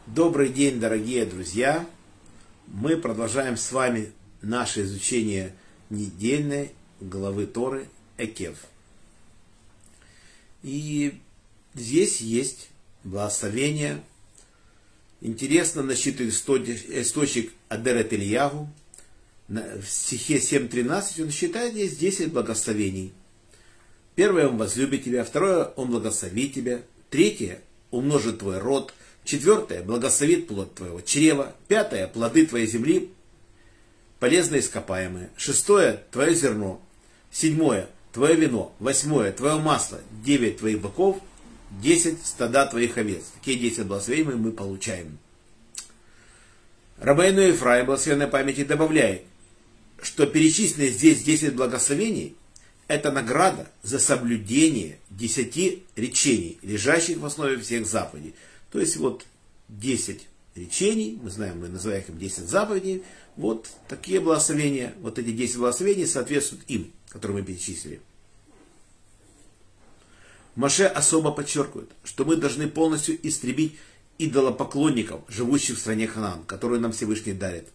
Добрый день, дорогие друзья! Мы продолжаем с вами наше изучение недельной главы Торы Экев. И здесь есть благословение. Интересно, насчитывает источник Адерет Ильягу. В стихе 7.13 он считает здесь 10 благословений. Первое, он возлюбит тебя. Второе, он благословит тебя. Третье, умножит твой род. Четвертое, благословит плод твоего чрева. Пятое, плоды твоей земли, полезные ископаемые. Шестое, твое зерно. Седьмое, твое вино. Восьмое, твое масло. 9 твоих быков. 10 стада твоих овец. Такие 10 благословений мы получаем. Рабейну Ефраим, благословенной памяти, добавляет, что перечисленные здесь 10 благословений — это награда за соблюдение 10 речений, лежащих в основе всех заповедей. То есть вот 10 речений, мы знаем, мы называем их 10 заповедей, вот такие благословения, вот эти 10 благословений соответствуют им, которые мы перечислили. Моше особо подчеркивает, что мы должны полностью истребить идолопоклонников, живущих в стране Ханаан, которую нам Всевышний дарит.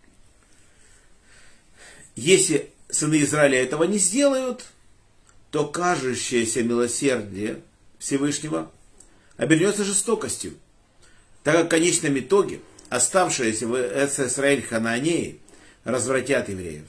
Если сыны Израиля этого не сделают, то кажущееся милосердие Всевышнего обернется жестокостью, так как в конечном итоге оставшиеся в Эц-Исраэль ханаанеи развратят евреев.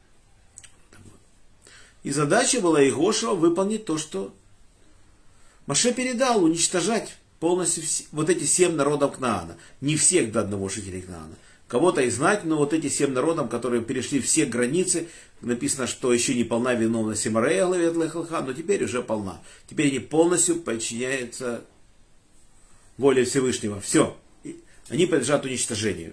И задача была Иегошуа выполнить то, что Моше передал, уничтожать полностью вот эти 7 народов Кнаана. Не всех до одного жителей Кнаана. Кого-то и знать, но вот эти 7 народов, которые перешли все границы, написано, что еще не полна виновность Имарея, главе Лехалха, но теперь уже полна. Теперь они полностью подчиняются воле Всевышнего. Все. Они подлежат уничтожению.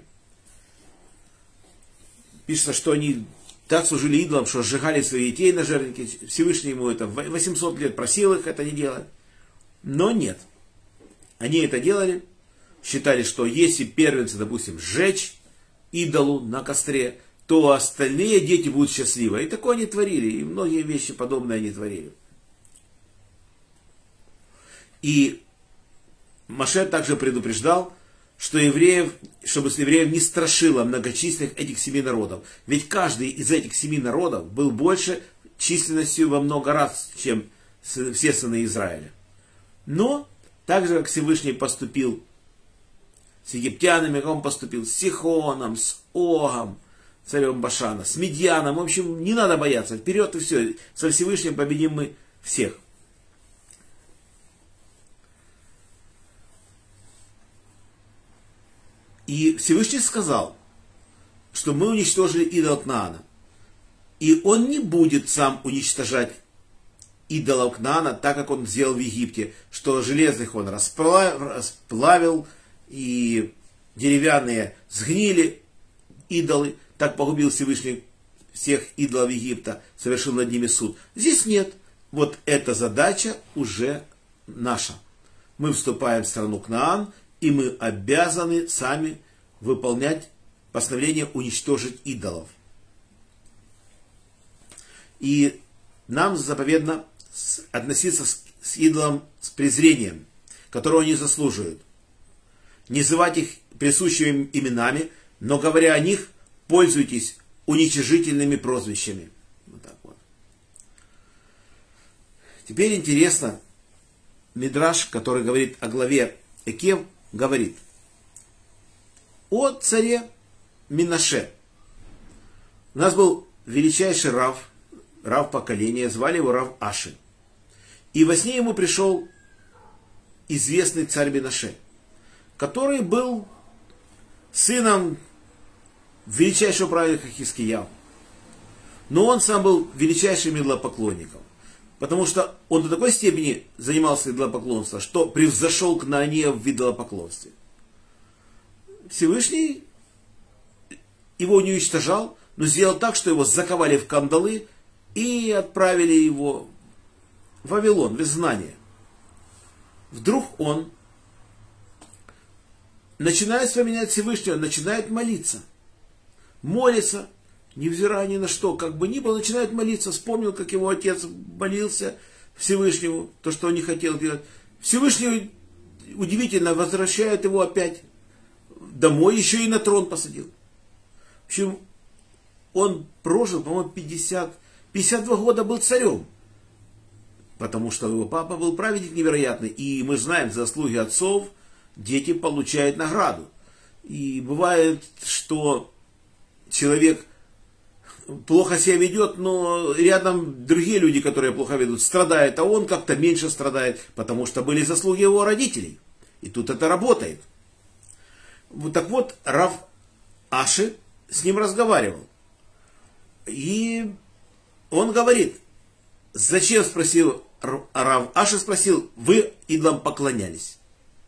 Пишется, что они так служили идолам, что сжигали своих детей на жертвеннике. Всевышний ему это 800 лет просил их это не делать. Но нет. Они это делали. Считали, что если первенца, допустим, сжечь идолу на костре, то остальные дети будут счастливы. И такое они творили. И многие вещи подобные они творили. И Моше также предупреждал, что чтобы евреев не страшило многочисленных этих 7 народов. Ведь каждый из этих 7 народов был больше численностью во много раз, чем все сыны Израиля. Но, так же, как Всевышний поступил с египтянами, как он поступил с Сихоном, с Огом, царем Башана, с Медьяном. В общем, не надо бояться. Вперед и все. Со Всевышним победим мы всех. И Всевышний сказал, что мы уничтожили идол Кнаана. И он не будет сам уничтожать идолов Кнаана, так как он сделал в Египте, что железных он расплавил, и деревянные сгнили идолы. Так погубил Всевышний всех идолов Египта, совершил над ними суд. Здесь нет. Вот эта задача уже наша. Мы вступаем в страну Кнаан, и мы обязаны сами выполнять постановление уничтожить идолов. И нам заповедно относиться с идолом с презрением, которого они заслуживают. Не называть их присущими им именами, но говоря о них, пользуйтесь уничижительными прозвищами. Вот так вот. Теперь интересно, Мидраш, который говорит о главе Экев, говорит о царе Минаше. У нас был величайший рав поколения, звали его Рав Аши. И во сне ему пришел известный царь Минаше, который был сыном величайшего праведника Хискияу. Но он сам был величайшим идолопоклонником. Потому что он до такой степени занимался идолопоклонством, что превзошел Кнаанеев в идолопоклонстве. Всевышний его не уничтожал, но сделал так, что его заковали в кандалы и отправили его в Вавилон, в изгнание. Вдруг он начинает вспоминать Всевышнего, начинает молиться. Молится, невзирая ни на что, как бы ни было, начинает молиться. Вспомнил, как его отец молился Всевышнему, то, что он не хотел делать. Всевышний удивительно возвращает его опять домой, еще и на трон посадил. В общем, он прожил, по-моему, 52 года был царем. Потому что его папа был праведник невероятный. И мы знаем, за заслуги отцов дети получают награду. И бывает, что человек плохо себя ведет, но рядом другие люди, которые плохо ведут, страдают, а он как-то меньше страдает, потому что были заслуги его родителей. И тут это работает. Вот так вот, Рав Аши с ним разговаривал. И он говорит, зачем, спросил Рав Аши, спросил, вы идолам поклонялись?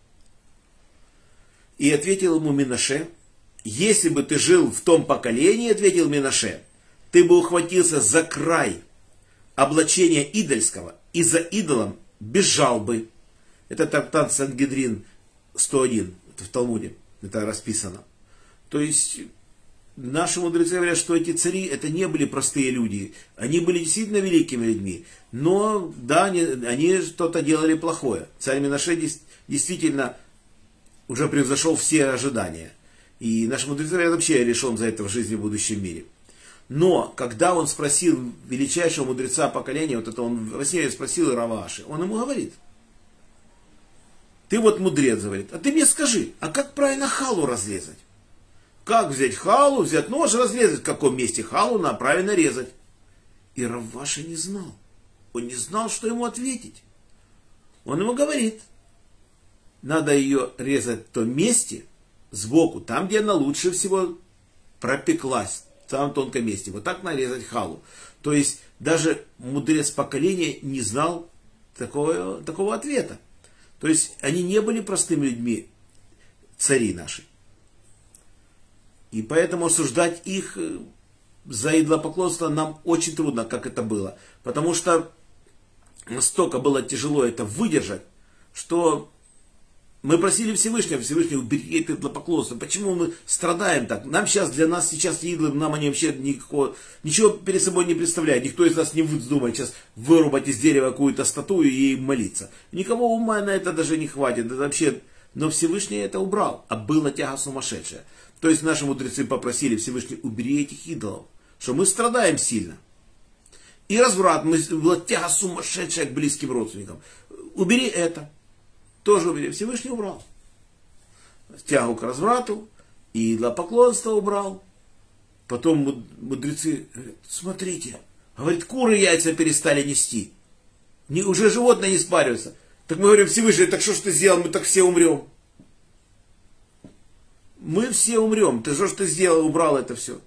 И ответил ему Минаше, если бы ты жил в том поколении, ответил Минаше, ты бы ухватился за край облачения идольского и за идолом бежал бы. Это трактат Сангедрин 101, это в Талмуде, это расписано. То есть наши мудрецы говорят, что эти цари, это не были простые люди. Они были действительно великими людьми. Но, да, они что-то делали плохое. Царь Минаше действительно уже превзошел все ожидания. И наши мудрецы говорят, вообще решен за это в жизни в будущем мире. Но, когда он спросил величайшего мудреца поколения, вот это он во сне спросил Рава Аши, он ему говорит, ты вот мудрец, говорит, а ты мне скажи, а как правильно халу разрезать? Как взять халу, взять нож, разрезать, в каком месте халу надо правильно резать? И Рав Аши не знал. Он не знал, что ему ответить. Он ему говорит, надо ее резать в том месте, сбоку, там, где она лучше всего пропеклась, в самом тонком месте. Вот так нарезать халу. То есть даже мудрец поколения не знал такого ответа. То есть они не были простыми людьми, цари наши. И поэтому осуждать их за идолопоклонство нам очень трудно, как это было. Потому что настолько было тяжело это выдержать, что мы просили Всевышнего, Всевышний, убери это идолопоклонство. Почему мы страдаем так? Для нас сейчас идолы, нам они вообще ничего перед собой не представляют. Никто из нас не вздумает сейчас вырубать из дерева какую-то статую и ей молиться. Никого ума на это даже не хватит. Это вообще... Но Всевышний это убрал, а была тяга сумасшедшая. То есть наши мудрецы попросили Всевышний, убери этих идолов, что мы страдаем сильно. И разврат, была тяга сумасшедшая к близким родственникам. Убери это. Тоже убери. Всевышний убрал. Тягу к разврату и идолопоклонство убрал. Потом мудрецы говорят, смотрите, говорит, куры яйца перестали нести. Уже животные не спариваются. Так мы говорим, Всевышний, так что ж ты сделал, мы так все умрем. Мы все умрем. Ты что ж ты сделал, убрал это все.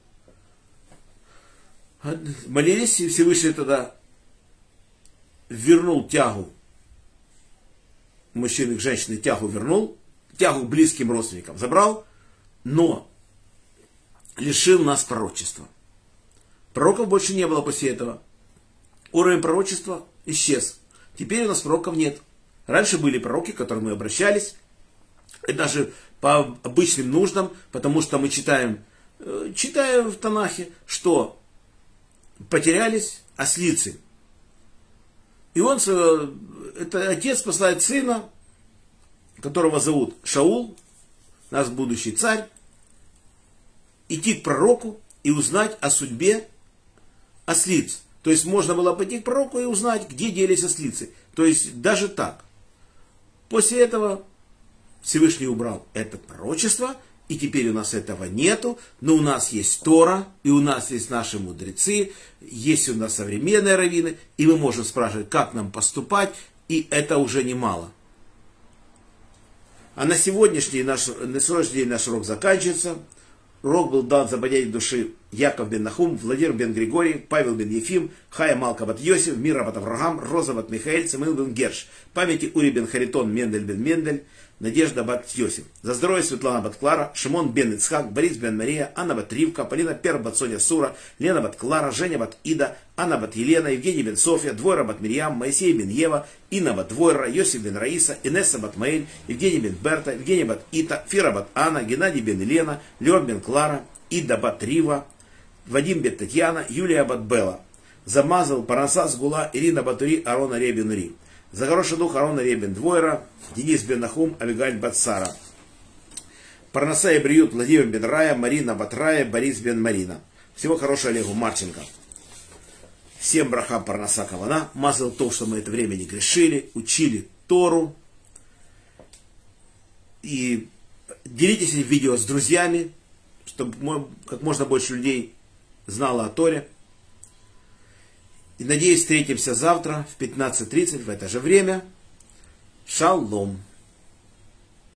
Молились, и Всевышний тогда вернул тягу. Мужчины к женщине тягу вернул, тягу к близким родственникам забрал, но лишил нас пророчества. Пророков больше не было после этого. Уровень пророчества исчез. Теперь у нас пророков нет. Раньше были пророки, к которым мы обращались, и даже по обычным нуждам, потому что мы читаем в Танахе, что потерялись ослицы. И это отец посылает сына, которого зовут Шаул, наш будущий царь, идти к пророку и узнать о судьбе ослиц. То есть можно было пойти к пророку и узнать, где делись ослицы. То есть даже так. После этого Всевышний убрал это пророчество, и теперь у нас этого нету, но у нас есть Тора, и у нас есть наши мудрецы, есть у нас современные раввины, и мы можем спрашивать, как нам поступать, и это уже немало. А на сегодняшний день наш урок заканчивается. Урок был дан за бодяги души Яков бен Нахум, Владимир бен Григорий, Павел бен Ефим, Хая Малка бат Йосиф, Мира бат Авраам, Роза бат Михаэль, Самуил бен Герш, памяти Ури бен Харитон, Мендель бен Мендель, Надежда бат Йосиф. За здоровье Светлана бат Клара, Шимон бен Ицхак, Борис бен Мария, Анна бат Ривка, Полина Пер бат Соня Сура, Лена бат Клара, Женя бат Ида, Анна бат Елена, Евгений бен Софья, Двойра бат Мирьям, Моисей бен Ева, Инна бат Двойра, Йосиф бен Раиса, Инесса бат Маэль, Евгений бен Берта, Евгений бат Ита, Фира бат Анна, Геннадий бен Елена, Леон бен Клара, Ида бат Рива, Вадим бет Татьяна, Юлия бат Белла. Замазал Параса Сгула, Ирина Батури, Арона Ребен Ури. За хороший дух Арона Ребен Двойра, Денис бен Нахум, Авигаль бат Сара. Парнаса и Бриют, Владимир бен Рая, Марина Батрая, Борис бен Марина. Всего хорошего Олегу Марченко. Всем брахам Парнаса Кавана. Мазал то, что мы это время не грешили, учили Тору. И делитесь этим видео с друзьями, чтобы как можно больше людей знало о Торе. И надеюсь, встретимся завтра в 15:30 в это же время. Шалом.